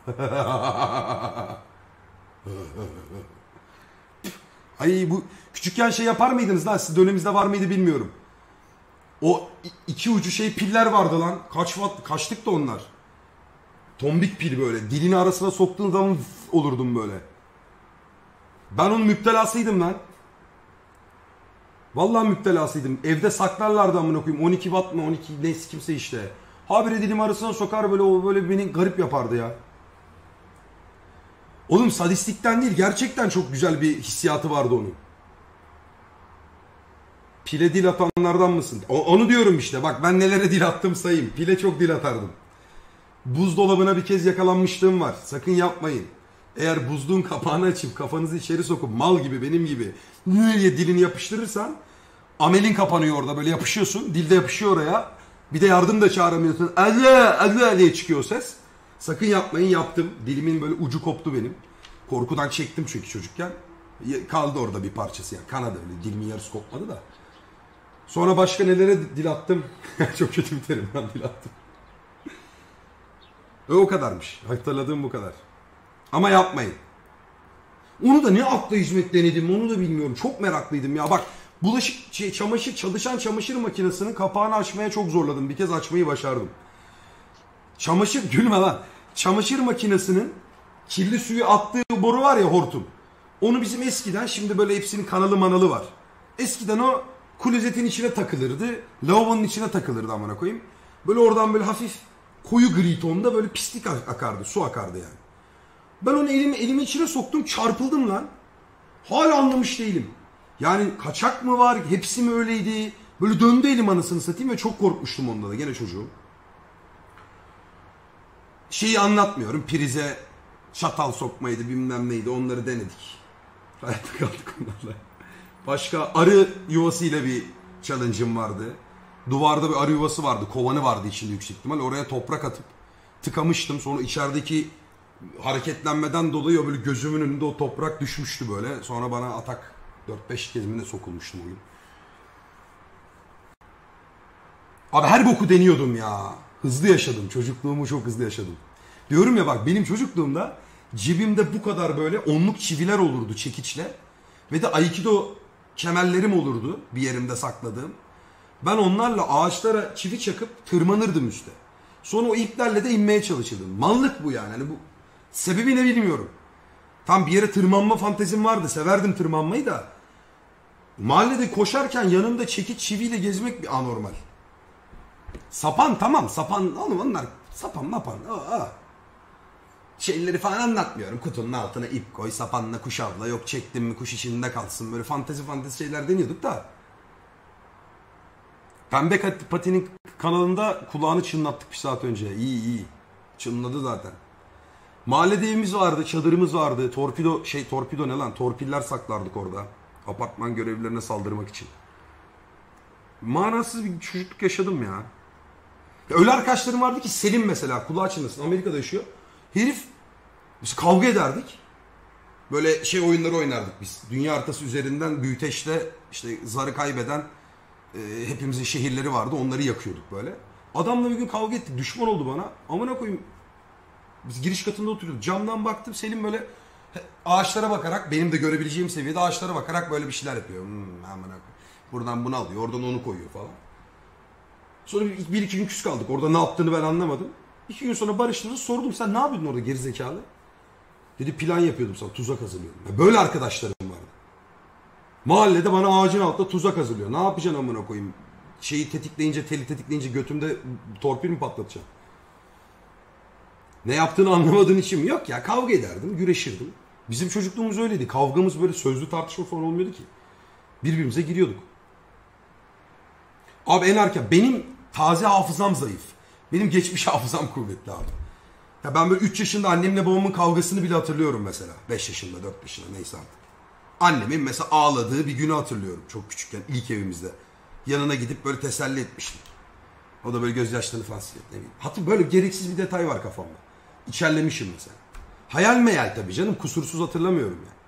Ay bu küçükken şey yapar mıydınız lan? Siz döneminizde var mıydı bilmiyorum. O iki ucu şey piller vardı lan. Kaç watt, kaçlık da onlar. Tombik pil böyle. Dilini arasına soktuğun zaman olurdum böyle. Ben onun müptelasıydım lan. Vallahi müptelasıydım. Evde saklarlardı amına koyayım. 12 watt mı 12 neyse kimse işte. Habire dilimi arasına sokar böyle, o böyle beni garip yapardı ya. Oğlum sadistikten değil, gerçekten çok güzel bir hissiyatı vardı onun. Pile dil atanlardan mısın? Onu diyorum işte. Bak ben nelere dil attım sayayım. Pile çok dil atardım. Buzdolabına bir kez yakalanmışlığım var. Sakın yapmayın. Eğer buzluğun kapağını açıp kafanızı içeri sokup mal gibi benim gibi diye dilini yapıştırırsan amelin kapanıyor orada, böyle yapışıyorsun. Dilde yapışıyor oraya. Bir de yardım da çağıramıyorsun. Allah Allah diye çıkıyor ses. Sakın yapmayın, yaptım. Dilimin böyle ucu koptu benim. Korkudan çektim çünkü çocukken. Kaldı orada bir parçası yani. Kanadı öyle. Dilimin yarısı kopmadı da. Sonra başka nelere dil attım. Çok kötü bir terim ben, dil attım. O kadarmış. Hatırladığım bu kadar. Ama yapmayın. Onu da ne akla hizmet denedim onu da bilmiyorum. Çok meraklıydım ya. Bak bulaşık çamaşır, çalışan çamaşır makinesinin kapağını açmaya çok zorladım. Bir kez açmayı başardım. Çamaşır, gülme lan. Çamaşır makinesinin kirli suyu attığı boru var ya, hortum. Onu bizim eskiden, şimdi böyle hepsinin kanalı manalı var. Eskiden o klozetin içine takılırdı. Lavabonun içine takılırdı amına koyayım. Böyle oradan böyle hafif koyu gri tonda böyle pislik akardı. Su akardı yani. Ben onu elimin içine soktum, çarpıldım lan. Hala anlamış değilim. Yani kaçak mı var, hepsi mi öyleydi? Böyle döndü elim anasını satayım ve çok korkmuştum onda da, gene çocuğum. Şeyi anlatmıyorum, prize çatal sokmaydı bilmem neydi, onları denedik. Hayatta kaldık onlarla. Başka arı yuvasıyla bir challenge'ım vardı. Duvarda bir arı yuvası vardı, kovanı vardı içinde yüksek ihtimal. Oraya toprak atıp tıkamıştım. Sonra içerideki hareketlenmeden dolayı o böyle gözümün önünde o toprak düşmüştü böyle. Sonra bana atak 4-5 kez mi ne sokulmuştum o gün. Abi her boku deniyordum ya. Hızlı yaşadım. Çocukluğumu çok hızlı yaşadım. Diyorum ya bak, benim çocukluğumda cebimde bu kadar böyle onluk çiviler olurdu çekiçle. Ve de Aikido kemerlerim olurdu bir yerimde sakladığım. Ben onlarla ağaçlara çivi çakıp tırmanırdım üste. Sonra o iplerle de inmeye çalışırdım. Mallık bu yani. Hani bu sebebi ne bilmiyorum. Tam bir yere tırmanma fantezim vardı. Severdim tırmanmayı da. Mahallede koşarken yanımda çekiç çiviyle gezmek bir anormal. Sapan tamam, sapan oğlum, onlar sapan mapan. Şeyleri falan anlatmıyorum. Kutunun altına ip koy, sapanla kuş avla, yok çektim mi kuş içinde kalsın. Böyle fantezi şeyler deniyorduk da. Pembe Pati'nin kanalında kulağını çınlattık bir saat önce. İyi. Çınladı zaten. Mahallede evimiz vardı, çadırımız vardı. Torpido ne lan? Torpiller saklardık orada. Apartman görevlilerine saldırmak için. Manasız bir çocukluk yaşadım ya. Öyle arkadaşlarım vardı ki, Selim mesela, kulağı çınlasın, Amerika'da yaşıyor. Herif, biz kavga ederdik. Böyle şey oyunları oynardık biz. Dünya haritası üzerinden büyüteçle işte zarı kaybeden hepimizin şehirleri vardı. Onları yakıyorduk böyle. Adamla bir gün kavga ettik. Düşman oldu bana. Amına koyayım. Biz giriş katında oturuyorduk. Camdan baktım. Selim böyle ağaçlara bakarak, benim de görebileceğim seviyede ağaçlara bakarak böyle bir şeyler yapıyor. Amına koyayım. Buradan bunu alıyor. Oradan onu koyuyor falan. Sonra bir iki gün küs kaldık. Orada ne yaptığını ben anlamadım. 2 gün sonra barıştığımızda sordum, sen ne yapıyordun orada gerizekalı? Dedi plan yapıyordum sana, tuzak hazırlıyordum. Böyle arkadaşlarım vardı. Mahallede bana ağacın altında tuzak hazırlıyor. Ne yapacaksın amına koyayım? Şeyi tetikleyince, teli tetikleyince götümde torpil mi patlatacaksın? Ne yaptığını anlamadığın için mi? Yok ya, kavga ederdim, güreşirdim. Bizim çocukluğumuz öyleydi. Kavgamız böyle sözlü tartışma falan olmuyordu ki. Birbirimize giriyorduk. Abi en erken, benim taze hafızam zayıf. Benim geçmiş hafızam kuvvetli abi. Ya ben böyle 3 yaşında annemle babamın kavgasını bile hatırlıyorum mesela. 5 yaşında, 4 yaşında neyse artık. Annemin mesela ağladığı bir günü hatırlıyorum çok küçükken, ilk evimizde. Yanına gidip böyle teselli etmiştik. O da böyle gözyaşlarını falan sildi. Ne bileyim. Hatta böyle gereksiz bir detay var kafamda. İçerlemişim mesela. Hayal meyal tabii canım, kusursuz hatırlamıyorum yani.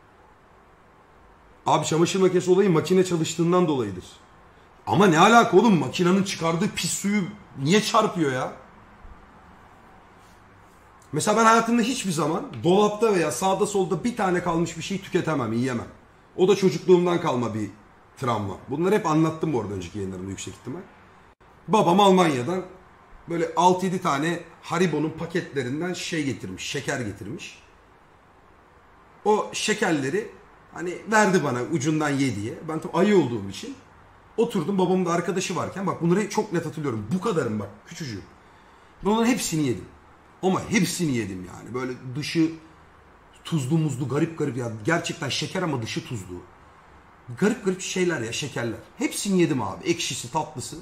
Abi çamaşır makinesi olayı makine çalıştığından dolayıdır. Ama ne alaka oğlum, makinenin çıkardığı pis suyu niye çarpıyor ya? Mesela ben hayatımda hiçbir zaman dolapta veya sağda solda bir tane kalmış bir şey tüketemem, yiyemem. O da çocukluğumdan kalma bir travma. Bunları hep anlattım bu arada önceki yayınlarımda yüksek ihtimal. Babam Almanya'dan böyle 6-7 tane Haribo'nun paketlerinden şey getirmiş, şeker getirmiş. O şekerleri hani verdi bana ucundan ye diye. Ben tabii ayı olduğum için oturdum, babamın da arkadaşı varken, bak bunları çok net hatırlıyorum. Bu kadarım bak, küçücüğüm. Ben onların hepsini yedim. Ama hepsini yedim yani. Böyle dışı tuzlu muzlu garip garip ya. Gerçekten şeker ama dışı tuzlu. Garip garip şeyler ya, şekerler. Hepsini yedim abi. Ekşisi, tatlısı.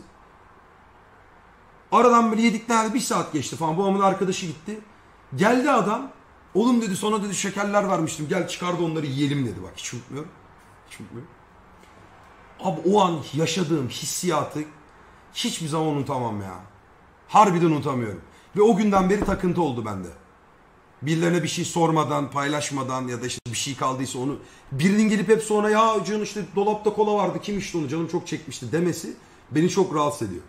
Aradan böyle yedikten bir saat geçti falan. Babamın arkadaşı gitti. Geldi adam. Oğlum dedi, sana dedi şekerler vermiştim. Gel çıkardı onları yiyelim dedi. Bak hiç unutmuyorum. Hiç unutmuyorum. Abi o an yaşadığım hissiyatı hiçbir zaman unutamam ya. Harbiden unutamıyorum. Ve o günden beri takıntı oldu bende. Birilerine bir şey sormadan, paylaşmadan ya da işte bir şey kaldıysa onu birinin gelip hep sonra ya canım işte dolapta kola vardı, kim içti onu, canım çok çekmişti demesi beni çok rahatsız ediyor.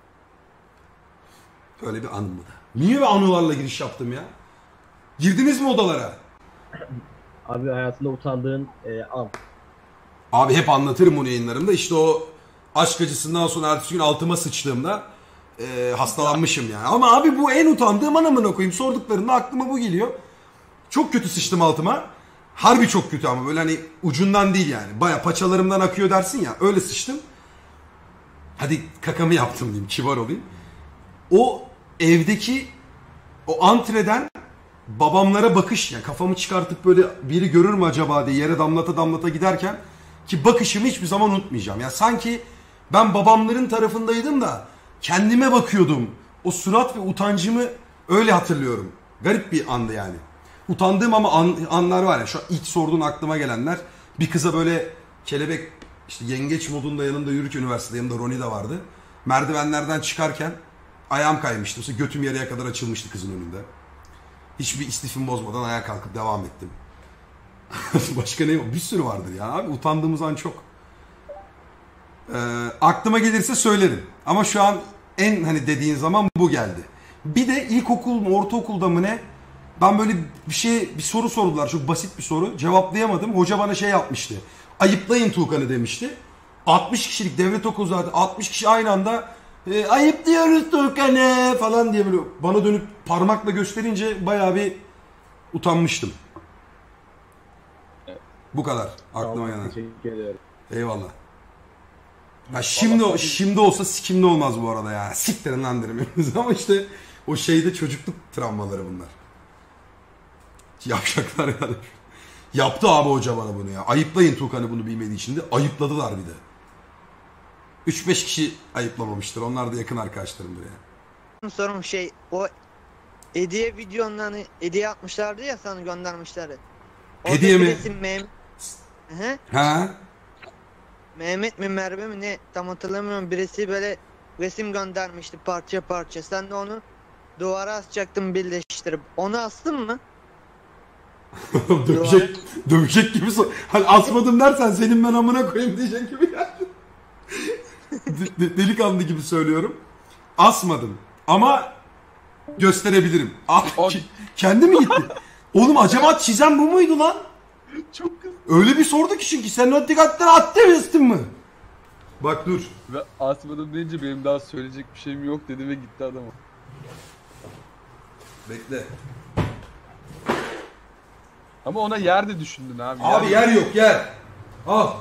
Öyle bir anım bu da. Niye ve anılarla giriş yaptım ya? Girdiniz mi odalara? Abi hayatında utandığın an. Abi hep anlatırım bunu yayınlarımda. İşte o aşk acısından sonra ertesi gün altıma sıçtığımda hastalanmışım yani. Ama abi bu en utandığım anamına koyayım. Sorduklarında aklıma bu geliyor. Çok kötü sıçtım altıma. Harbi çok kötü ama böyle hani ucundan değil yani. Baya paçalarımdan akıyor dersin ya. Öyle sıçtım. Hadi kakamı yaptım diyeyim, kibar olayım. O evdeki o antreden babamlara bakış, yani kafamı çıkartıp böyle biri görür mü acaba diye yere damlata damlata giderken ki bakışımı hiçbir zaman unutmayacağım. Ya sanki ben babamların tarafındaydım da kendime bakıyordum. O surat ve utancımı öyle hatırlıyorum. Garip bir andı yani. Utandığım ama anlar var ya. Şu ilk sorduğun aklıma gelenler. Bir kıza böyle kelebek işte yengeç modunda yanımda yürürken üniversitede, yanımda Roni de vardı. Merdivenlerden çıkarken ayağım kaymıştı. Mesela götüm yarıya kadar açılmıştı kızın önünde. Hiçbir istifimi bozmadan ayağa kalkıp devam ettim. Başka ne var? Bir sürü vardır ya abi. Utandığımız an çok. Aklıma gelirse söylerim. Ama şu an en hani dediğin zaman bu geldi. Bir de ilkokul mu ortaokulda mı ne? Ben böyle bir soru sordular. Çok basit bir soru. Cevaplayamadım. Hoca bana şey yapmıştı. Ayıplayın Tuğkan'ı demişti. 60 kişilik devlet okulu zaten. 60 kişi aynı anda ayıplıyoruz Tuğkan'ı falan diye böyle bana dönüp parmakla gösterince bayağı bir utanmıştım. Evet. Bu kadar aklıma Tamam, gelen. teşekkür ediyorum. Eyvallah. Ya şimdi olsa sikimde olmaz bu arada ya. Siktirin lan derim hepimiz ama işte o şeyde çocukluk travmaları bunlar. Yapacaklar yani. Yaptı abi hoca bana bunu ya. Ayıplayın Tuğkan'ı bunu bilmediği için de ayıpladılar bir de. 3-5 kişi ayıplamamıştır. Onlar da yakın arkadaşlarımdır ya. Sorum şey, o hediye videonlarını hediye atmışlardı ya, sana göndermişlerdi. Hediye mi? Hı? Ha? Mehmet mi Merve mi ne, tam hatırlamıyorum, birisi böyle resim göndermişti parça parça. Sen de onu duvara asacaktın birleştirip. Onu astın mı? dövecek gibi hani asmadım dersen senin ben amına koyayım diyecek gibi geldi. Delikanlı gibi söylüyorum. Asmadım ama gösterebilirim. Abi kendi mi gitti? Oğlum acaba çizen bu muydu lan? Çok kızdım. Öyle bir sordu ki çünkü sen o dikkatleri attın mı? Bak dur. Ve asmadım deyince benim daha söyleyecek bir şeyim yok dedi ve gitti adam. Bekle. Ama ona yer de düşündün abi. Abi yer yok yer. Al.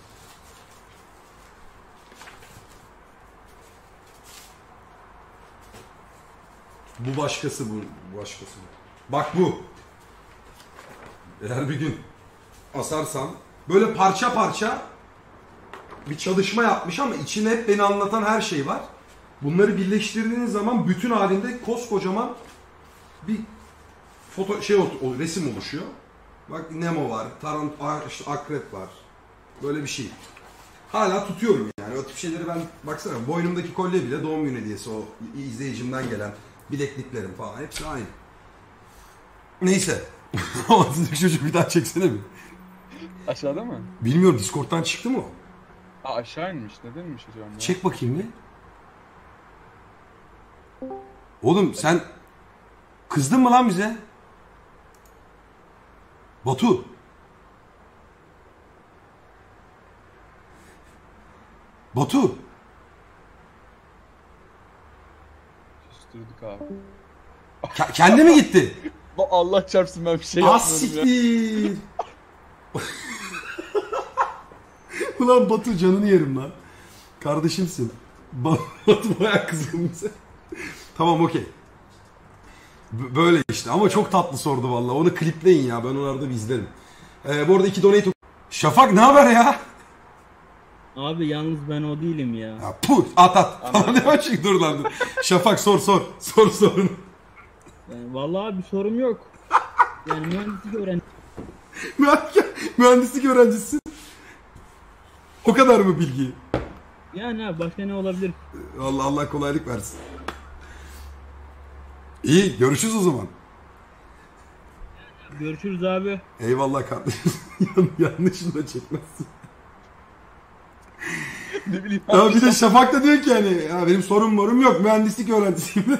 Bu başkası bu. Bu başkası bu. Bak bu. Eğer bir gün asarsam böyle parça parça bir çalışma yapmış ama içinde hep beni anlatan her şey var. Bunları birleştirdiğiniz zaman bütün halinde koskocaman bir foto o resim oluşuyor. Bak Nemo var, işte akrep var. Böyle bir şey. Hala tutuyorum yani. O tip şeyleri ben baksana boynumdaki kolye bile doğum günü hediyesi, o izleyicimden gelen bilekliklerim falan hepsi aynı. Neyse. Sizdeki çocuk bir daha çeksene mi? Aşağıda mı? Bilmiyorum, Discord'dan çıktı mı o? Aşağı inmiş. Nedenmiş acaba? Ya? Çek bakayım bir. Oğlum sen Kızdın mı lan bize? Batu. Batu. Küstürdük abi. Kendi mi gitti? Allah çarpsın ben bir şey Az yapmıyorum ya. siktir. Ulan Batu canını yerim lan. Kardeşimsin. Batu bayağı kızgın bize. Tamam okey. Böyle işte ama çok tatlı sordu vallahi. Onu klipleyin ya, ben onu arada bir izlerim. Bu arada 2 donate... Şafak ne haber ya? Abi yalnız ben o değilim ya. Ya puh at. Falan ne var dur lan dur. Şafak sor. Sor sorunu. Yani vallahi bir sorum yok. Yani mühendislik öğren. Mühendislik öğrencisisin. O kadar mı bilgi? Yani abi başka ne olabilir? Allah kolaylık versin. İyi görüşürüz o zaman. Görüşürüz abi. Eyvallah kardeşim. Yanlışını da çekmezsin. Ne bileyim Ya abi. bir de Şafak da diyor ki yani ya benim sorum yok, mühendislik öğrencisiyim.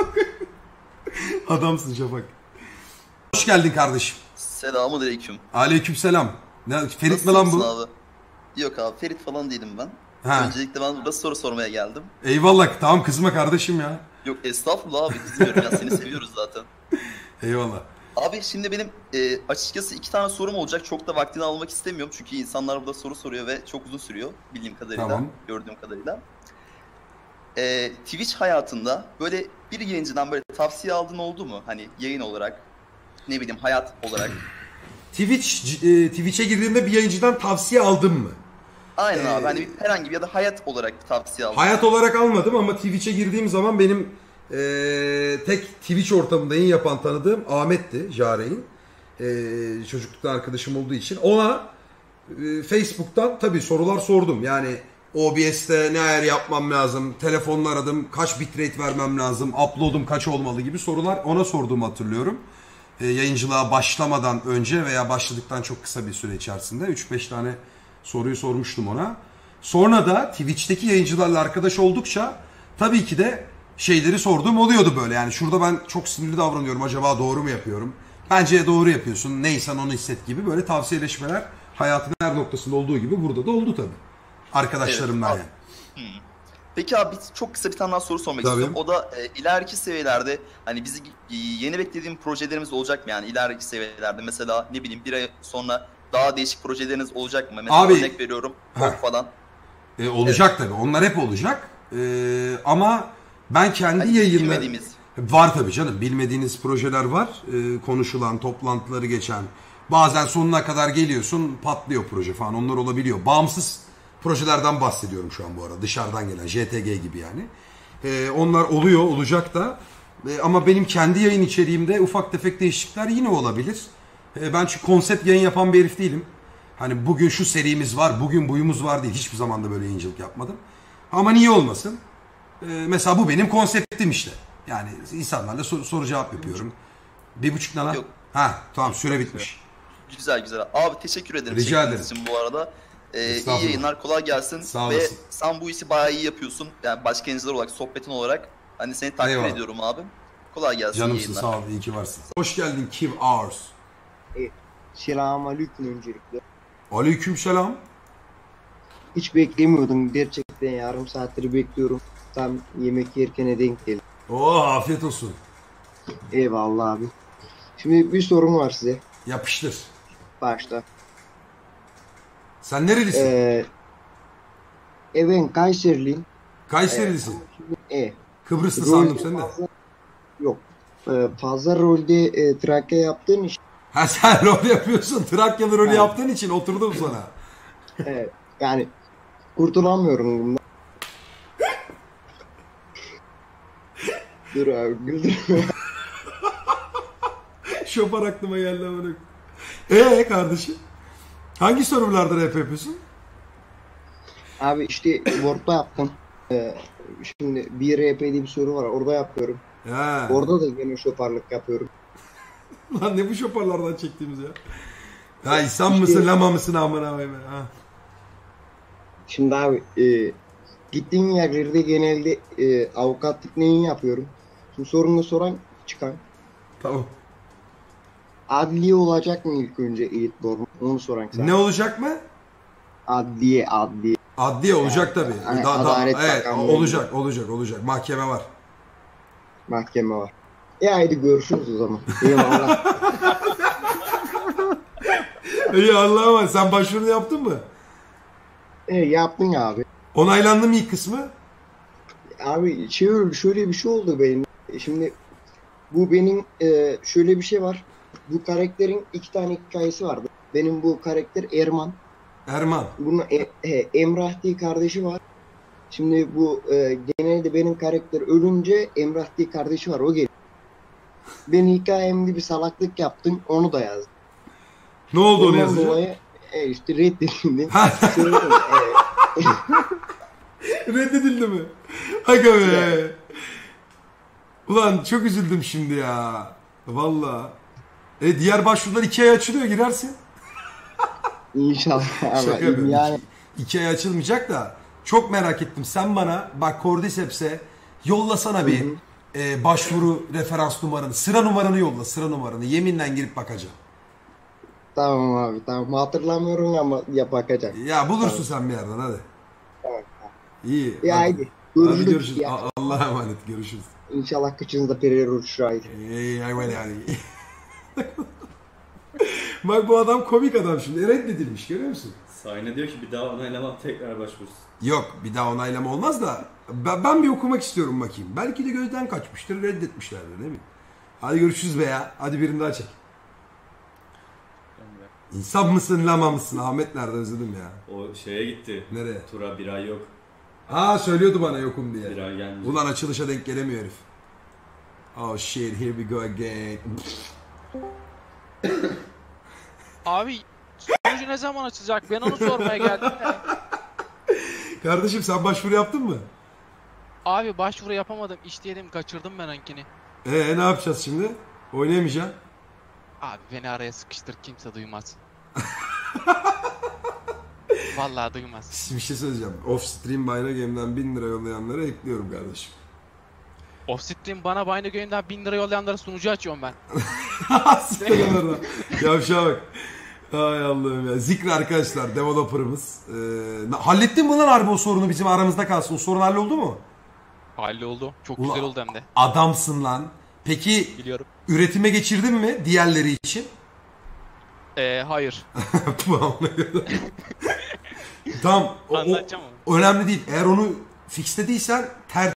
Adamsın Şafak. Hoş geldin kardeşim. Selamünaleyküm. Aleykümselam. Ne Ferit mi lan bu? Abi? Yok abi Ferit falan değilim ben. Ha. Öncelikle ben burada soru sormaya geldim. Eyvallah, tamam kızma kardeşim ya. Yok estağfurullah abi kızmıyorum ya seni seviyoruz zaten. Eyvallah. Abi şimdi benim açıkçası 2 tane sorum olacak. Çok da vaktini almak istemiyorum. Çünkü insanlar burada soru soruyor ve çok uzun sürüyor. Bildiğim kadarıyla, Tamam. gördüğüm kadarıyla. Twitch hayatında böyle bir yayıncıdan böyle tavsiye aldığın oldu mu? Hani yayın olarak, ne bileyim hayat olarak. Twitch'e girdiğimde bir yayıncıdan tavsiye aldın mı? Aynen abi hani herhangi bir ya da hayat olarak bir tavsiye aldın. Hayat olarak almadım ama Twitch'e girdiğim zaman benim tek Twitch ortamında yayın yapan tanıdığım Ahmet'ti, Jare'in. Çocukluktan arkadaşım olduğu için. Ona Facebook'tan tabii sorular sordum. Yani OBS'te ne ayar yapmam lazım, telefonla aradım, kaç bitrate vermem lazım, upload'um kaç olmalı gibi sorular ona sorduğumu hatırlıyorum. Yayıncılığa başlamadan önce veya başladıktan çok kısa bir süre içerisinde 3-5 tane soruyu sormuştum ona. Sonra da Twitch'teki yayıncılarla arkadaş oldukça tabii ki de şeyleri sorduğum oluyordu böyle. Yani şurada ben çok sinirli davranıyorum, acaba doğru mu yapıyorum? Bence doğru yapıyorsun, neysen onu hisset gibi böyle tavsiyeleşmeler hayatın her noktasında olduğu gibi burada da oldu tabii. Arkadaşlarımdan Evet, yani. Peki abi çok kısa bir tane daha soru sormak Tabii. istiyorum. O da ileriki seviyelerde hani bizi yeni beklediğim projelerimiz olacak mı yani ileriki seviyelerde mesela ne bileyim bir ay sonra daha değişik projeleriniz olacak mı? Mesela Abi, örnek veriyorum falan. Olacak tabii, onlar hep olacak. Ama ben kendi Hani yayınlarım... bilmediğimiz. Var tabii canım, bilmediğiniz projeler var. Konuşulan, toplantıları geçen. Bazen sonuna kadar geliyorsun, patlıyor proje falan, onlar olabiliyor. Bağımsız projelerden bahsediyorum şu an bu arada, dışarıdan gelen JTG gibi yani. Onlar oluyor, olacak da. Ama benim kendi yayın içeriğimde ufak tefek değişiklikler yine olabilir. Ben çünkü konsept yayın yapan bir herif değilim. Hani bugün şu serimiz var, bugün buyumuz var değil. Hiçbir zaman da böyle yayıncılık yapmadım. Ama niye olmasın? Mesela bu benim konseptim işte. Yani insanlarla soru cevap yapıyorum. 1,5 ne lan? Yok. Ha tamam, süre bitmiş. Güzel güzel. Abi teşekkür ederim. Rica çektiğiniz için bu arada. İyi Estağfurullah. yayınlar, kolay gelsin. Sağ Ve olasın. sen bu işi bayağı iyi yapıyorsun. Yani başka yayıncılar olarak, sohbetin olarak. Hani seni takdir Eyvallah. ediyorum abi. Kolay gelsin. iyi Canımsın, yayınlar. sağ ol, iyi ki varsın. Hoş geldin Kiv Hours. Selamünaleyküm öncelikle. Aleykümselam. Hiç beklemiyordum gerçekten, yarım saattir bekliyorum. Tam yemek yerken denk geldi. Afiyet olsun. Eyvallah abi. Şimdi bir sorum var size Yapıştır. başta. Sen nerelisin? Ben Kayseriliyim. Kayserilisin. E, Kıbrıslı Rol- sandım sen de. Yok. Fazla rolde Trakya yaptığın iş. Ha sen rol yapıyorsun. Trakyalı rolü yaptığın için oturdum sana. Yani kurtulamıyorum bundan. Dur abi güldürme. Şopar aklıma geldi ama. Kardeşim? Hangi serverlarda rap yapıyorsun? Abi işte Word'da yaptım. Şimdi bir RP diye bir soru var, orada yapıyorum. Ha. Orada da gene şoparlık yapıyorum. Lan ne bu şoparlardan çektiğimiz ya? Ya insan mısın, lama mısın amına koyayım ha? Şimdi abi gittiğim yerlerde genelde avukatlık neyi yapıyorum. Şimdi sorunu soran çıkan. Tamam. Adliye olacak mı ilk önce Eğitborn? Onu soran sen. Ne olacak mı? Adliye. Adliye olacak tabii. Yani Evet, Adalet Bakanlığı. olacak. Mahkeme var. Mahkeme var. Haydi görüşürüz o zaman. Eyvallah. İyi Allah'a emanet. Sen başvurunu yaptın mı? Yaptın abi. Onaylandı mı ilk kısmı? Abi şöyle bir şey oldu benim. Şimdi bu benim şöyle bir şey var. Bu karakterin 2 tane hikayesi vardı. Benim bu karakter Erman. Erman. Bunun Emrah diye kardeşi var. Şimdi bu genelde benim karakter ölünce Emrah diye kardeşi var. O geliyor. Ben hikayemde bir salaklık yaptım. Onu da yazdım. Ne oldu onu Ondan yazınca? dolayı işte reddedildim. Ha. Söyledim, Reddedildi mi? Aga be. Ulan çok üzüldüm şimdi ya. Valla. Diğer başvurular 2 ay açılıyor, girersin. İnşallah. Şaka Ama yapıyorum. yani 2 ay açılmayacak da çok merak ettim. Sen bana bak Cordyceps'e yollasana bir başvuru referans numaranı. Sıra numaranı yolla, sıra numaranı. Yeminle girip bakacağım. tamam abi tamam. Hatırlamıyorum ama bakacağım. Ya bulursun sen bir yerden hadi. Tamam. İyi. Haydi. Hadi görüşürüz. Ya. Allah'a emanet, görüşürüz. İnşallah kıçınızda periler uçuşur haydi. Hayvan yani. Bak bu adam komik adam şimdi. Reddedilmiş, görüyor musun? Sayne diyor ki bir daha onaylamam, tekrar başvursun. Yok, bir daha onaylama olmaz da ben bir okumak istiyorum bakayım. Belki de gözden kaçmıştır, reddetmişlerdir, ne bileyim. Hadi görüşürüz be ya. Hadi birini daha çek. İnsan mısın, lama mısın? Ahmet nerede, özledim ya. O şeye gitti. Nereye? Tura bir ay yok. Ha söylüyordu bana yokum diye. Bir ay gelmeyecek. Ulan açılışa denk gelemiyor herif. Oh shit, here we go again. Abi sonucu ne zaman açılacak? Ben onu sormaya geldim de. Kardeşim sen başvuru yaptın mı? Abi başvuru yapamadım. İşteydim, kaçırdım ben onkini. Ne yapacağız şimdi? Oynayamayacaksın. Abi beni araya sıkıştır, kimse duymaz. Vallahi duymaz. Bir şey söyleyeceğim. Off stream Bayna Game'den 1000 lira yollayanları ekliyorum kardeşim. Offstream bana Bayna Game'den 1000 lira yollayanlara sunucu açıyorum ben. Sıkılarına. Yavşağa bak. Ay Allah'ım ya. Zikri arkadaşlar, developer'ımız. Hallettin mi lan harbi o sorunu, bizim aramızda kalsın. O sorun halloldu mu? Halloldu. Çok Ulan, güzel oldu hem de. Adamsın lan. Peki Biliyorum. üretime geçirdin mi diğerleri için? Hayır. Tamam. Anlatacağım onu. Önemli değil. Eğer onu fixlediysen